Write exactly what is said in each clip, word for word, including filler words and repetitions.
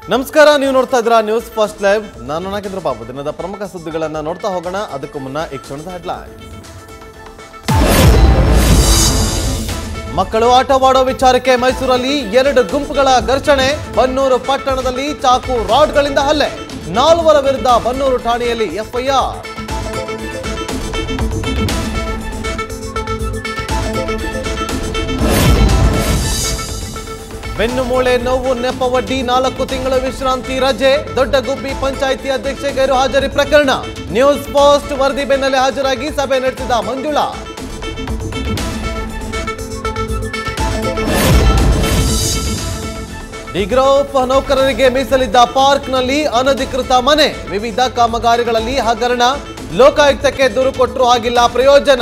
ನಮಸ್ಕಾರ, ನೀವು ನೋಡ್ತಾ ಇದ್ದೀರಾ ನ್ಯೂಸ್ ಫಸ್ಟ್ ಲೈವ್. ನಾನು ನಾಗೇಂದ್ರ ಬಾಬು. ದಿನದ ಪ್ರಮುಖ ಸುದ್ದಿಗಳನ್ನು ನೋಡ್ತಾ ಹೋಗೋಣ. ಅದಕ್ಕೂ ಮುನ್ನ ಈ ಕ್ಷಣದ ಹೆಡ್ಲೈನ್. ಮಕ್ಕಳು ಆಟವಾಡೋ ವಿಚಾರಕ್ಕೆ ಮೈಸೂರಲ್ಲಿ ಎರಡು ಗುಂಪುಗಳ ಘರ್ಷಣೆ. ಬನ್ನೂರು ಪಟ್ಟಣದಲ್ಲಿ ಚಾಕು ರಾಡ್ಗಳಿಂದ ಹಲ್ಲೆ. ನಾಲ್ವರ ವಿರುದ್ಧ ಬನ್ನೂರು ಠಾಣೆಯಲ್ಲಿ ಎಫ್ಐಆರ್. ಬೆನ್ನು ಮೂಳೆ ನೋವು ನೆಪವಡ್ಡಿ ನಾಲ್ಕು ತಿಂಗಳ ವಿಶ್ರಾಂತಿ ರಜೆ. ದೊಡ್ಡಗುಬ್ಬಿ ಪಂಚಾಯಿತಿ ಅಧ್ಯಕ್ಷೆ ಗೈರು ಹಾಜರಿ ಪ್ರಕರಣ. ನ್ಯೂಸ್ ಪೋಸ್ಟ್ ವರದಿ ಬೆನ್ನಲ್ಲೇ ಹಾಜರಾಗಿ ಸಭೆ ನಡೆಸಿದ ಮಂಜುಳಾ. ಡಿಗ್ರೂಪ್ ನೌಕರರಿಗೆ ಮೀಸಲಿದ್ದ ಪಾರ್ಕ್ನಲ್ಲಿ ಅನಧಿಕೃತ ಮನೆ. ವಿವಿಧ ಕಾಮಗಾರಿಗಳಲ್ಲಿ ಹಗರಣ. ಲೋಕಾಯುಕ್ತಕ್ಕೆ ದೂರು ಕೊಟ್ಟರೂ ಆಗಿಲ್ಲ ಪ್ರಯೋಜನ.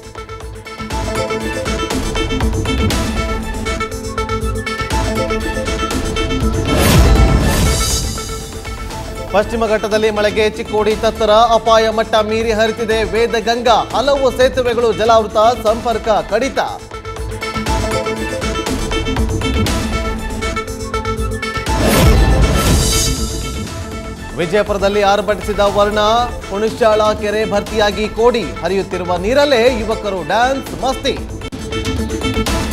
ಪಶ್ಚಿಮ ಘಟ್ಟದಲ್ಲಿ ಮಳೆಗೆ ಚಿಕ್ಕೋಡಿ ತತ್ತರ. ಅಪಾಯ ಮಟ್ಟ ಮೀರಿ ಹರಿತಿದೆ ವೇದಗಂಗಾ. ಹಲವು ಸೇತುವೆಗಳು ಜಲಾವೃತ, ಸಂಪರ್ಕ ಕಡಿತ. ವಿಜಯಪುರದಲ್ಲಿ ಆರ್ಭಟಿಸಿದ ವರ್ಣ. ಹುಣಶ್ಯಾಳ ಕೆರೆ ಭರ್ತಿಯಾಗಿ ಕೋಡಿ. ಹರಿಯುತ್ತಿರುವ ನೀರಲ್ಲೇ ಯುವಕರು ಡ್ಯಾನ್ಸ್ ಮಸ್ತಿ.